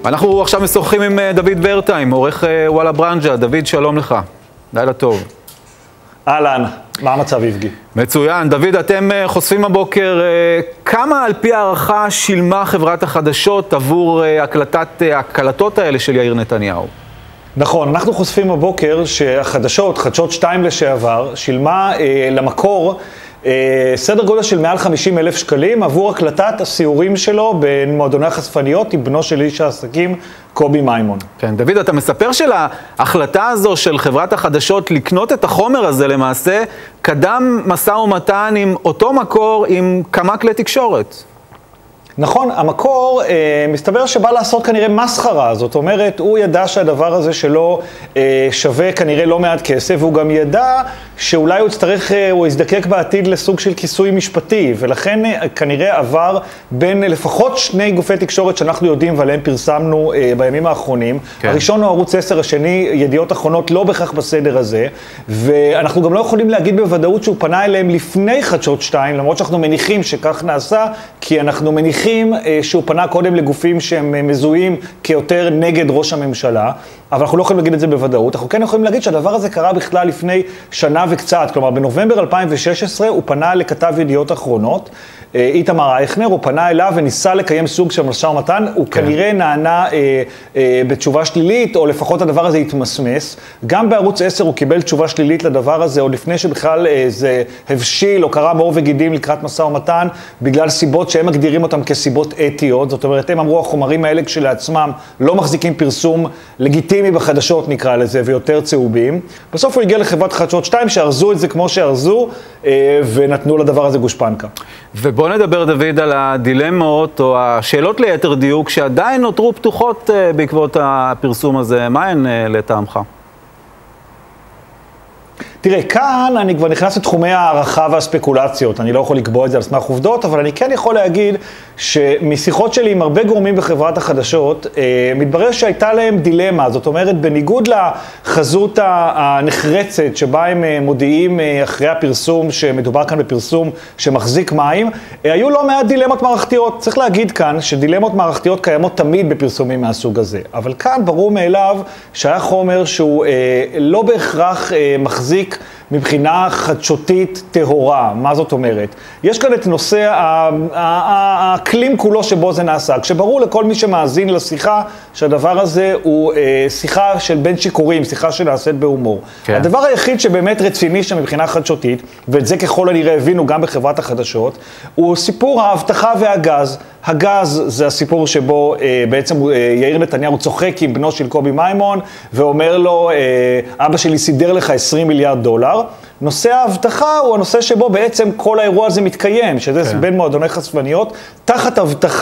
אנחנו עכשיו משוחחים עם דוד ורטיים, עורך וואלה ברנז'ה. דוד, שלום לך. לילה טוב. אהלן, מה המצב יבגי? מצוין. דוד, אתם חושפים הבוקר כמה על פי הערכה שילמה חברת החדשות עבור הקלטות האלה של יאיר נתניהו? נכון, אנחנו חושפים הבוקר שהחדשות, חדשות 2 לשעבר, שילמה למקור סדר גודל של מעל 50,000 שקלים עבור הקלטת הסיורים שלו במועדוני החשפניות עם בנו של איש העסקים קובי מימון. כן, דוד, אתה מספר שלהחלטה הזו של חברת החדשות לקנות את החומר הזה למעשה, קדם משא ומתן עם אותו מקור עם כמה כלי תקשורת. נכון, המקור מסתבר שבא לעשות כנראה מסחרה, זאת אומרת, הוא ידע שהדבר הזה שלו שווה כנראה לא מעט כסף, והוא גם ידע שאולי הוא יזדקק בעתיד לסוג של כיסוי משפטי, ולכן כנראה עבר בין לפחות 2 גופי תקשורת שאנחנו יודעים ועליהם פרסמנו בימים האחרונים. כן. הראשון הוא ערוץ 10, השני ידיעות אחרונות, לא בכך בסדר הזה, ואנחנו גם לא יכולים להגיד בוודאות שהוא פנה אליהם לפני חדשות 2, למרות שאנחנו מניחים שכך נעשה, כי אנחנו מניחים שהוא פנה קודם לגופים שהם מזוהים כיותר נגד ראש הממשלה, אבל אנחנו לא יכולים להגיד את זה בוודאות. אנחנו כן יכולים להגיד שהדבר הזה קרה בכלל לפני שנה וקצת, כלומר בנובמבר 2016 הוא פנה לכתב ידיעות אחרונות, איתמר אייכנר, הוא פנה אליו וניסה לקיים סוג של משא ומתן, הוא כנראה נענה בתשובה שלילית, או לפחות הדבר הזה התמסמס. גם בערוץ 10 הוא קיבל תשובה שלילית לדבר הזה, עוד לפני שבכלל זה הבשיל או קרה מור וגידים לקראת משא ומתן, בגלל סיבות שהם מגדירים אותם כסיבות אתיות. זאת אומרת, הם אמרו, החומרים האלה כשלעצמם לא מחזיקים פרסום לגיטימי בחדשות, נקרא לזה, ויותר צהובים. בסוף הוא הגיע לחברת חדשות 2 שארזו את זה כמו שארזו, ונתנו לדבר הזה גושפנקה. ובוא נדבר, דוד, על הדילמות או השאלות ליתר דיוק שעדיין נותרו פתוחות בעקבות הפרסום הזה. מה הן לטעמך? תראה, כאן אני כבר נכנס לתחומי הערכה והספקולציות. אני לא יכול לקבוע את זה על סמך עובדות, אבל אני כן יכול להגיד שמשיחות שלי עם הרבה גורמים בחברת החדשות, מתברר שהייתה להם דילמה. זאת אומרת, בניגוד לחזות הנחרצת שבה הם מודיעים אחרי הפרסום, שמדובר כאן בפרסום שמחזיק מים, היו לא מעט דילמות מערכתיות. צריך להגיד כאן שדילמות מערכתיות קיימות תמיד בפרסומים מהסוג הזה. אבל כאן ברור מאליו שהיה חומר שהוא לא בהכרח מחזיק מבחינה חדשותית טהורה. מה זאת אומרת? יש כאן את נושא האקלים כולו שבו זה נעשה. כשברור לכל מי שמאזין לשיחה שהדבר הזה הוא שיחה של בין שיכורים, שיחה שנעשית בהומור. כן. הדבר היחיד שבאמת רציני שם מבחינה חדשותית, ואת זה ככל הנראה הבינו גם בחברת החדשות, הוא סיפור ההבטחה והגז. הגז זה הסיפור שבו בעצם יאיר נתניהו צוחק עם בנו של קובי מימון, ואומר לו, אבא שלי סידר לך 20 מיליארד דולר. נושא ההבטחה הוא הנושא שבו בעצם כל האירוע הזה מתקיים, שזה כן. בין מועדוני חשפניות, תחת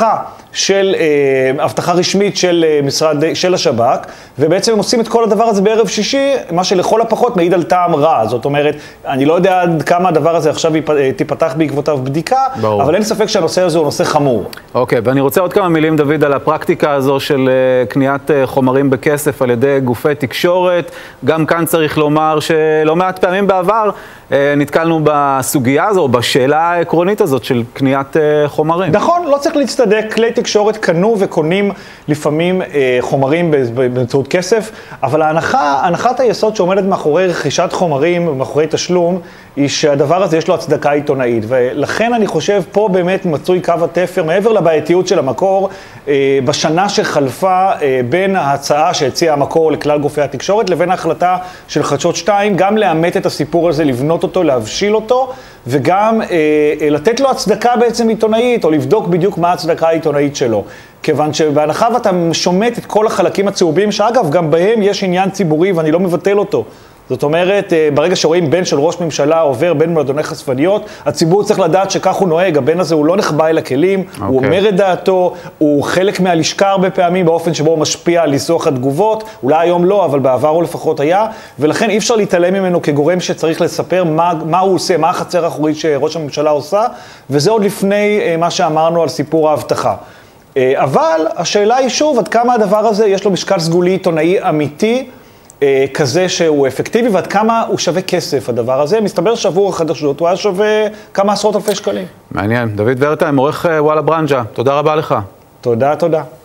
הבטחה רשמית של השב"כ, ובעצם הם עושים את כל הדבר הזה בערב שישי, מה שלכל הפחות מעיד על טעם רע. זאת אומרת, אני לא יודע עד כמה הדבר הזה עכשיו תיפתח בעקבותיו בדיקה, ברור. אבל אין ספק שהנושא הזה הוא נושא חמור. אוקיי, ואני רוצה עוד כמה מילים, דוד, על הפרקטיקה הזו של קניית חומרים בכסף על ידי גופי תקשורת. גם כאן צריך לומר שלא מעט פעמים בעבר נתקלנו בסוגיה הזו, או בשאלה העקרונית הזאת של קניית חומרים. נכון, לא צריך להצטדק, כלי תקשורת קנו וקונים לפעמים חומרים באמצעות כסף, אבל הנחת היסוד שעומדת מאחורי רכישת חומרים ומאחורי תשלום, היא שהדבר הזה יש לו הצדקה עיתונאית, ולכן אני חושב פה באמת מצוי קו התפר, מעבר לבעייתיות של המקור, בשנה שחלפה בין ההצעה שהציע המקור לכלל גופי התקשורת, לבין ההחלטה של חדשות 2, גם לאמת את הסיפור הזה, לבנות אותו, להבשיל אותו, וגם לתת לו הצדקה בעצם עיתונאית, או לבדוק בדיוק מה ההצדקה העיתונאית שלו. כיוון שבהנחה ואתה שומט את כל החלקים הצהובים, שאגב, גם בהם יש עניין ציבורי ואני לא מבטל אותו. זאת אומרת, ברגע שרואים בן של ראש ממשלה עובר בין מועדוני חשפניות, הציבור צריך לדעת שכך הוא נוהג, הבן הזה הוא לא נחבא אל הכלים, הוא אומר את דעתו, הוא חלק מהלשכה הרבה פעמים באופן שבו הוא משפיע על ניסוח התגובות, אולי היום לא, אבל בעבר הוא לפחות היה, ולכן אי אפשר להתעלם ממנו כגורם שצריך לספר מה הוא עושה, מה החצר האחורית שראש הממשלה עושה, וזה עוד לפני מה שאמרנו על סיפור ההבטחה. אבל השאלה היא שוב, עד כמה הדבר הזה יש לו משקל סגולי עיתונאי אמיתי, כזה שהוא אפקטיבי, ועד כמה הוא שווה כסף, הדבר הזה. מסתבר שעבור החדשות, הוא היה שווה כמה עשרות אלפי שקלים. מעניין. דוד ורטיים, עורך וואלה ברנז'ה. תודה רבה לך. תודה.